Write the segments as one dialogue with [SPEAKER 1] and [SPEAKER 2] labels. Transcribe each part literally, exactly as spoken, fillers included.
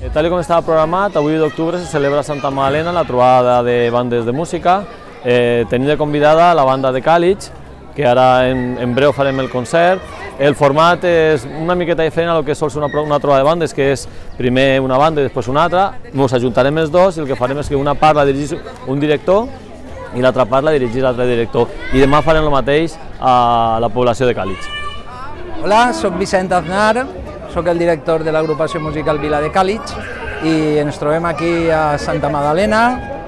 [SPEAKER 1] Tal com estava programat, avui d'octubre se celebra a Santa Magdalena la trobada de bandes de música. Eh, tenim de convidada la banda de Càlig, que ara en, en breu farem el concert. El format és una miqueta diferent a lo que sol ser una, una trobada de bandes, que és primer una banda i després una altra. Ens ajuntarem els dos i el que farem és que una part la dirigís un director i l'altra part la dirigís l'altre director. I demà farem el mateix a la població de Càlig.
[SPEAKER 2] Hola, soc Vicent Aznar, soc el director de l'agrupació musical Vila de Càlig i ens trobem aquí a Santa Magdalena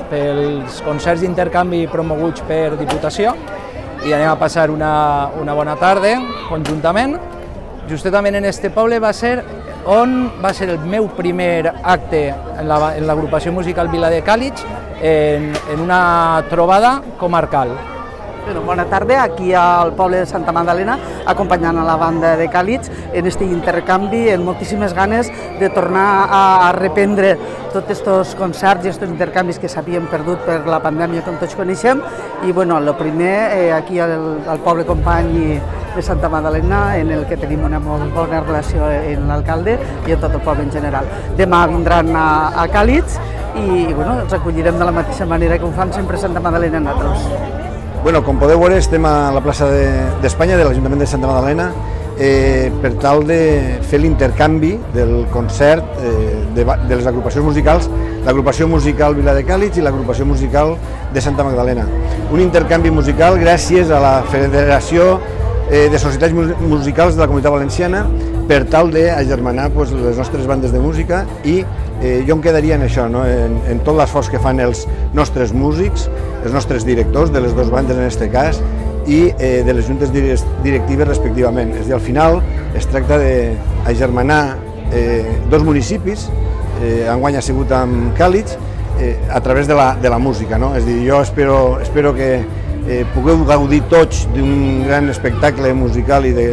[SPEAKER 2] pels concerts d'intercanvi promoguts per Diputació i anem a passar una, una bona tarda conjuntament. Justament en este poble va ser on va ser el meu primer acte en l'agrupació musical Vila de Càlig en, en una trobada comarcal.
[SPEAKER 3] Bueno, bona tarda, aquí al poble de Santa Magdalena, acompanyant a la banda de Càlig en aquest intercanvi, amb moltíssimes ganes de tornar a, a reprendre tots aquests concerts i aquests intercanvis que s'havien perdut per la pandèmia, com tots coneixem. I bueno, el primer, eh, aquí al, al poble company de Santa Magdalena, en el que tenim una molt bona relació amb l'alcalde i amb tot el poble en general. Demà vindran a, a Càlig i bueno, els acollirem de la mateixa manera que ho fan sempre a Santa Magdalena nosaltres.
[SPEAKER 4] Bueno, com podeu veure, estem a la plaça d'Espanya, de, de l'Ajuntament de Santa Magdalena, eh, per tal de fer l'intercanvi del concert eh, de, de les agrupacions musicals, l'agrupació musical Vila de Càlig i l'agrupació musical de Santa Magdalena. Un intercanvi musical gràcies a la Federació eh, de Societats Musicals de la Comunitat Valenciana per tal d'agermanar pues, les nostres bandes de música i eh, jo em quedaria en això, no? en, en tot l'esforç que fan els nostres músics, els nostres directors de les dues bandes en aquest cas i eh, de les juntes directives respectivament. És a dir, al final es tracta d'agermanar eh, dos municipis, eh, enguany ha sigut amb Càlig, eh, a través de la, de la música. No? És a dir, jo espero, espero que eh, pugueu gaudir tots d'un gran espectacle musical i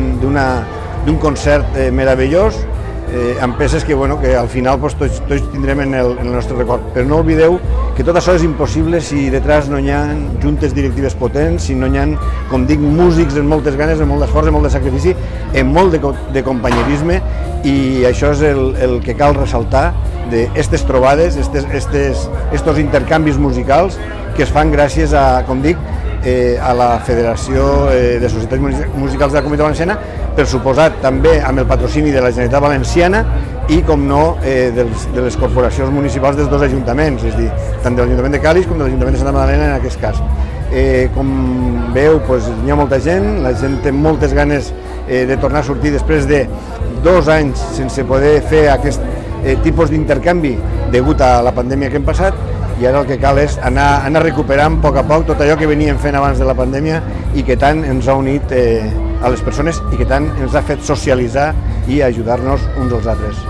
[SPEAKER 4] d'un concert eh, meravellós, Eh, amb peces que, bueno, que al final pues, tots, tots tindrem en el, en el nostre record. Però no oblideu que tot això és impossible si detrás no hi ha juntes directives potents, si no hi ha, com dic, músics amb moltes ganes, amb molt d'esforç, amb molt de sacrifici, amb molt de, de companyerisme, i això és el, el que cal ressaltar d'aquestes trobades, estes, estes, estos intercanvis musicals que es fan gràcies a, com dic, eh, a la Federació eh, de Societats Musicals de la Comunitat Valenciana, per suposat també amb el patrocini de la Generalitat Valenciana i, com no, eh, dels, de les corporacions municipals dels dos ajuntaments, és a dir, tant de l'Ajuntament de Càlig com de l'Ajuntament de Santa Magdalena en aquest cas. Eh, com veu, pues, hi ha molta gent, la gent té moltes ganes eh, de tornar a sortir després de dos anys sense poder fer aquest eh, tipus d'intercanvi degut a la pandèmia que hem passat, i ara el que cal és anar, anar recuperant a poc a poc tot allò que veníem fent abans de la pandèmia i que tant ens ha unit eh, a les persones i que tant ens ha fet socialitzar i ajudar-nos uns als altres.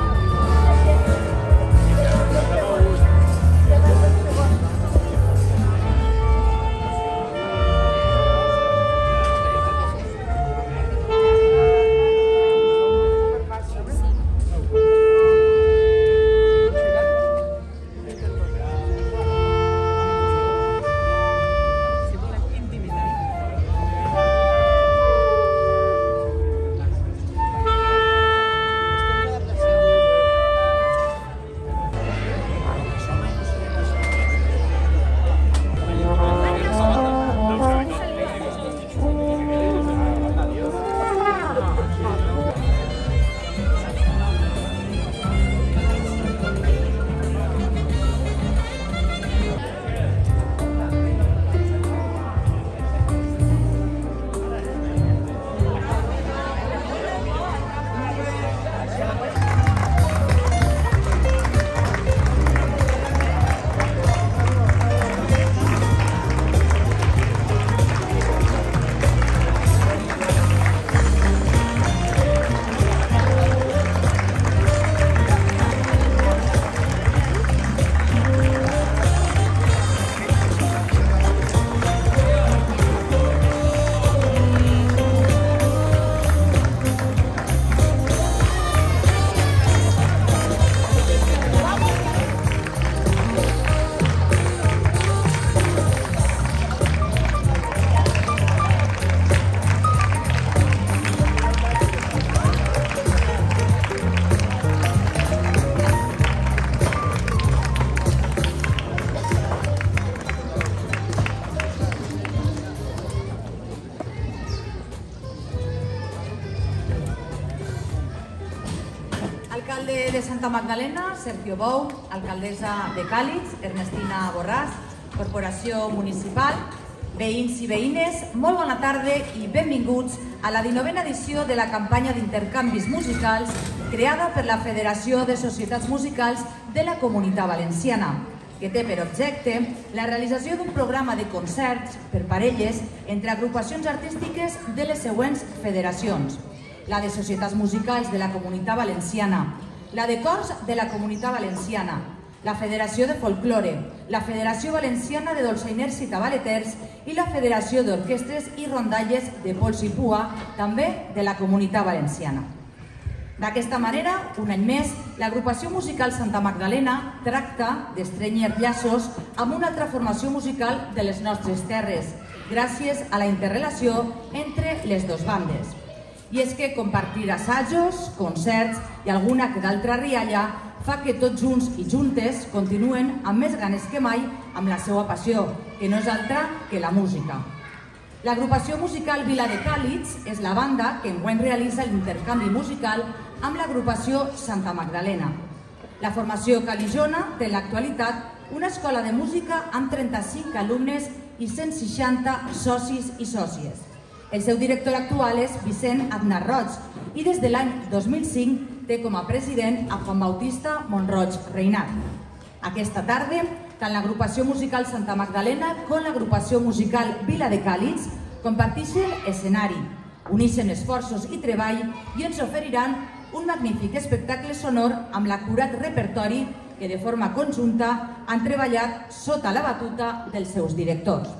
[SPEAKER 5] alcalde de Santa Magdalena, Sergio Bou, alcaldessa de Càlig, Ernestina Borràs, corporació municipal, veïns i veïnes, molt bona tarda i benvinguts a la dinovena edició de la campanya d'intercanvis musicals creada per la Federació de Societats Musicals de la Comunitat Valenciana, que té per objecte la realització d'un programa de concerts per parelles entre agrupacions artístiques de les següents federacions: la de Societats Musicals de la Comunitat Valenciana, la de Cors de la Comunitat Valenciana, la Federació de Folklore, la Federació Valenciana de Dolçainers i Tabaleters i la Federació d'Orquestres i Rondalles de Pols i Pua, també de la Comunitat Valenciana. D'aquesta manera, un any més, l'agrupació musical Santa Magdalena tracta d'estrènyer llaços amb una altra formació musical de les nostres terres, gràcies a la interrelació entre les dues bandes. I és que compartir assajos, concerts i alguna que d'altra rialla fa que tots junts i juntes continuen amb més ganes que mai amb la seva passió, que no és altra que la música. L'agrupació musical Vila de Càlig és la banda que enguany realitza l'intercanvi musical amb l'agrupació Santa Magdalena. La formació caligona té en l'actualitat una escola de música amb trenta-cinc alumnes i cent seixanta socis i sòcies. El seu director actual és Vicent Aznar Roig i des de l'any dos mil cinc té com a president a Juan Bautista Monroig Reinat. Aquesta tarda, tant l'agrupació musical Santa Magdalena com l'agrupació musical Vila de Càlig comparteixen escenari, uneixen esforços i treball i ens oferiran un magnífic espectacle sonor amb l'acurat repertori que de forma conjunta han treballat sota la batuta dels seus directors.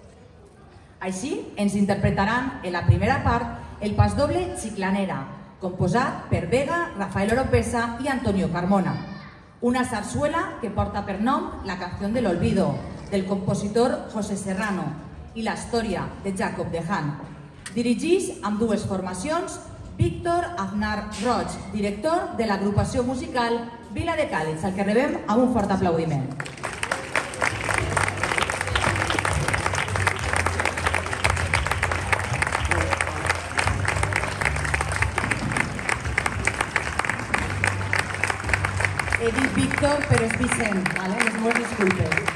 [SPEAKER 5] Així, ens interpretaran en la primera part el pasdoble Chiclanera, composat per Vega, Rafael Oropesa i Antonio Carmona. Una zarzuela que porta per nom La canción del olvido, del compositor José Serrano, i la història de Jacob de Han. Dirigeix amb dues formacions Víctor Aznar Roig, director de l'agrupació musical Vila de Càlig, al que rebem amb un fort aplaudiment. He dit Víctor, però és Vicent, les meves disculpes.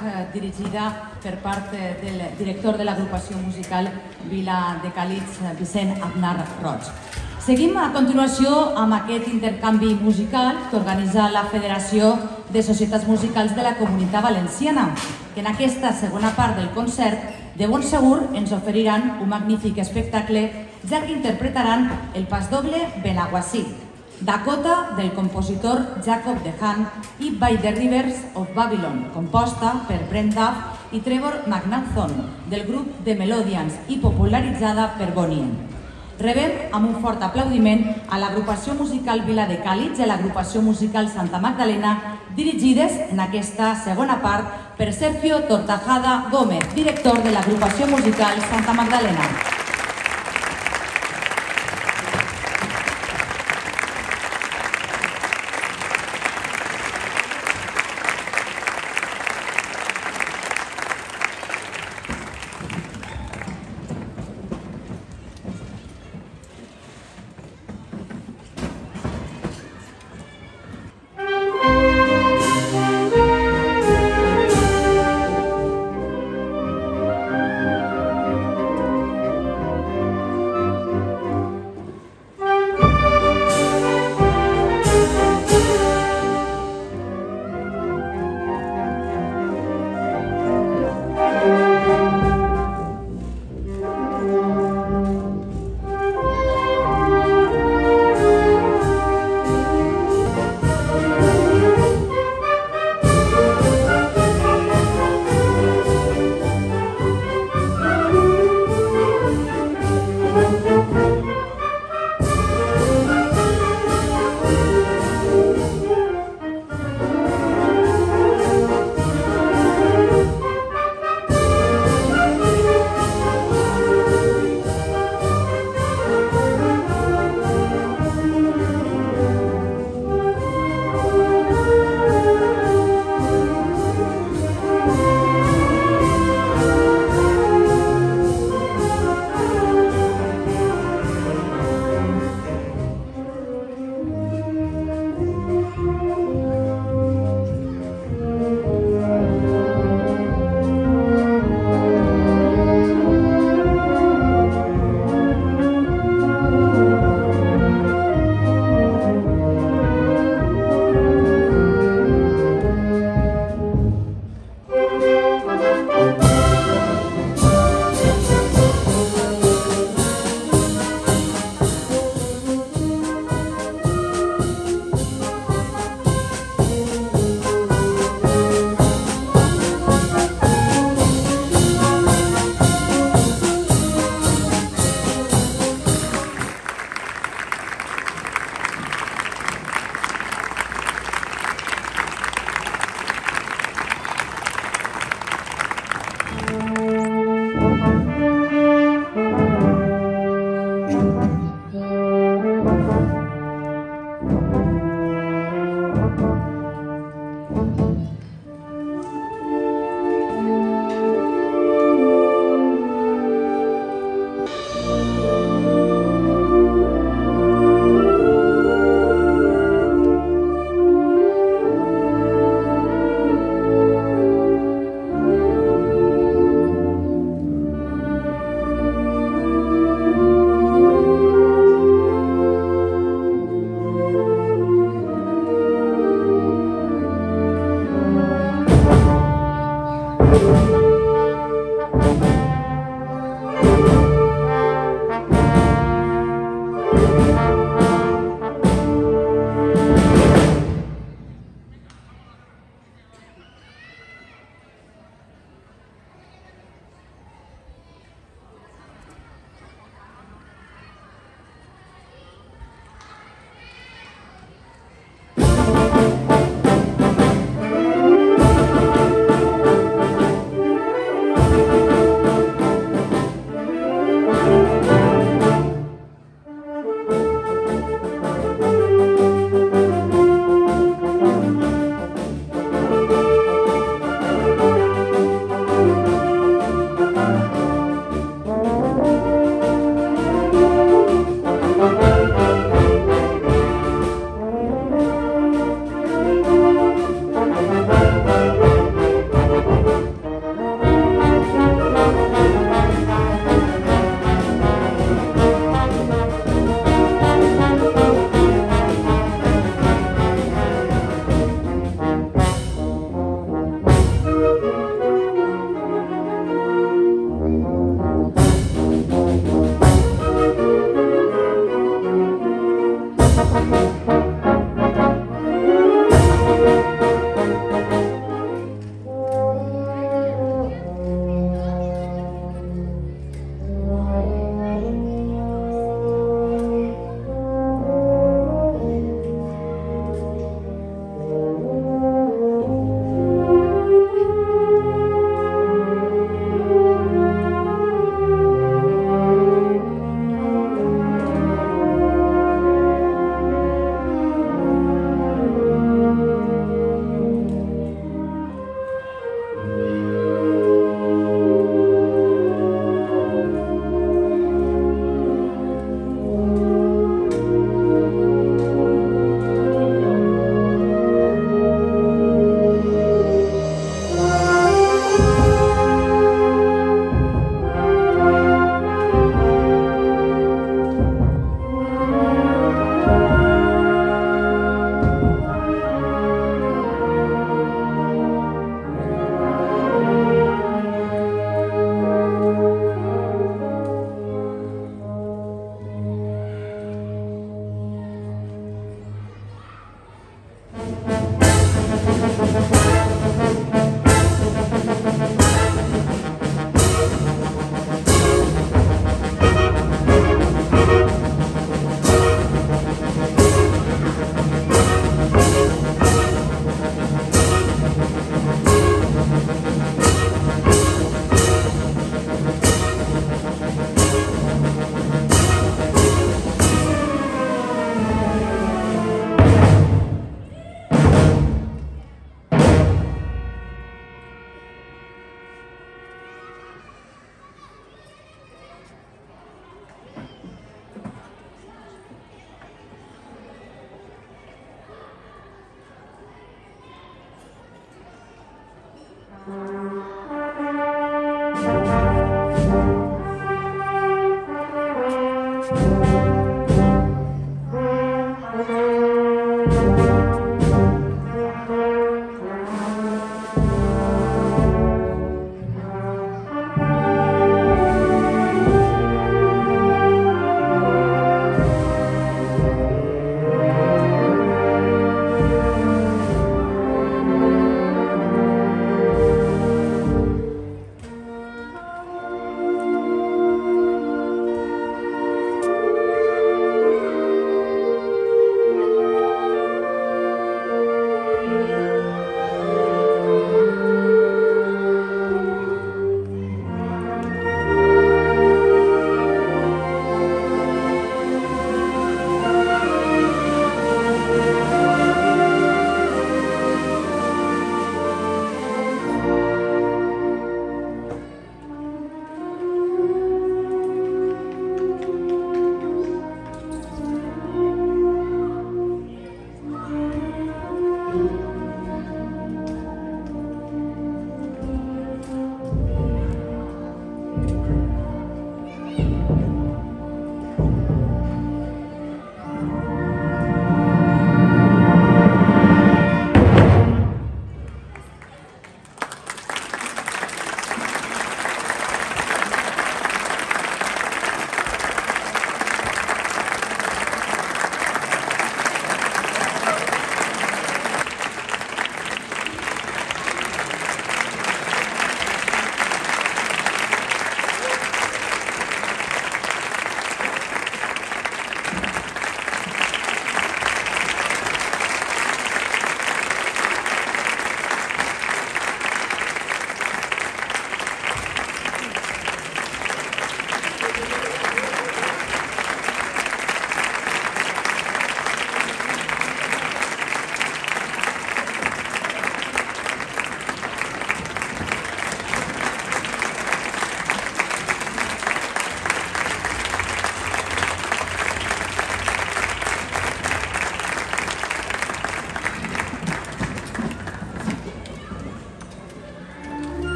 [SPEAKER 5] dirigida per part del director de l'agrupació musical Vila de Càlig, Vicent Aznar Roig. Seguim a continuació amb aquest intercanvi musical que organitza la Federació de Societats Musicals de la Comunitat Valenciana, que en aquesta segona part del concert de bon segur ens oferiran un magnífic espectacle, ja que interpretaran el pasdoble Benaguací, Dakota del compositor Jacob DeHaan i By the Rivers of Babylon, composta per Brent Duff i Trevor McNaughton del grup The Melodians i popularitzada per Bonnie M. Rebem amb un fort aplaudiment a l'agrupació musical Vila de Càlig i a l'agrupació musical Santa Magdalena, dirigides en aquesta segona part per Sergio Tortajada Gómez, director de l'agrupació musical Santa Magdalena.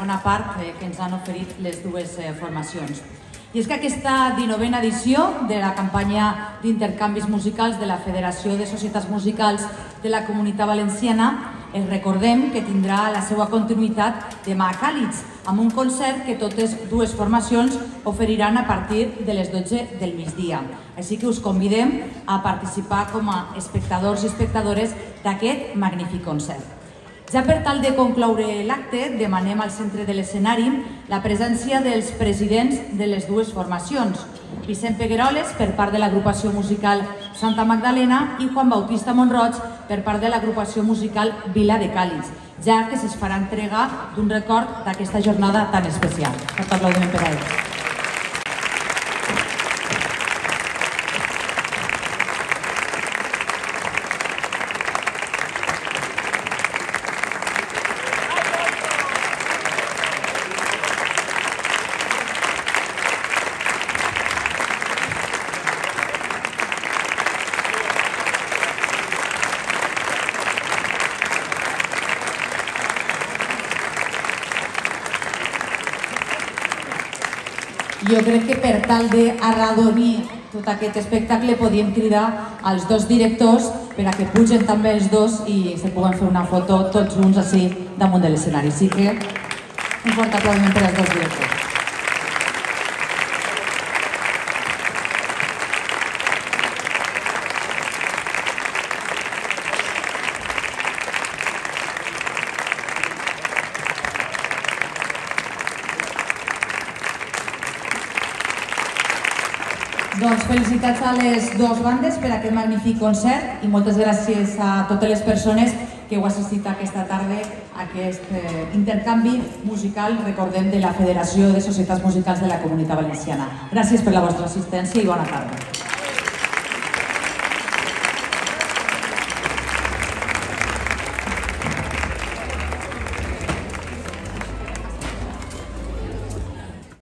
[SPEAKER 5] segona part que ens han oferit les dues formacions. I és que aquesta dinovena edició de la campanya d'intercanvis musicals de la Federació de Societats Musicals de la Comunitat Valenciana, ens recordem que tindrà la seva continuïtat demà a Càlig, amb un concert que totes dues formacions oferiran a partir de les dotze del migdia. Així que us convidem a participar com a espectadors i espectadores d'aquest magnífic concert. Ja per tal de concloure l'acte, demanem al centre de l'escenari la presència dels presidents de les dues formacions, Vicent Pegueroles per part de l'agrupació musical Santa Magdalena i Juan Bautista Monroig per part de l'agrupació musical Vila de Càlig, ja que se'ls farà entrega d'un record d'aquesta jornada tan especial. Un aplaudiment per a ells. Jo crec que per tal d'arradonir tot aquest espectacle podíem cridar als dos directors per a que pugen també els dos i se puguen fer una foto tots junts així damunt de l'escenari. Així que un fort aplaudiment per als dos directors. Doncs felicitats a les dues bandes per aquest magnífic concert i moltes gràcies a totes les persones que heu assistit aquesta tarda a aquest intercanvi musical, recordem, de la Federació de Societats Musicals de la Comunitat Valenciana. Gràcies per la vostra assistència i bona tarda.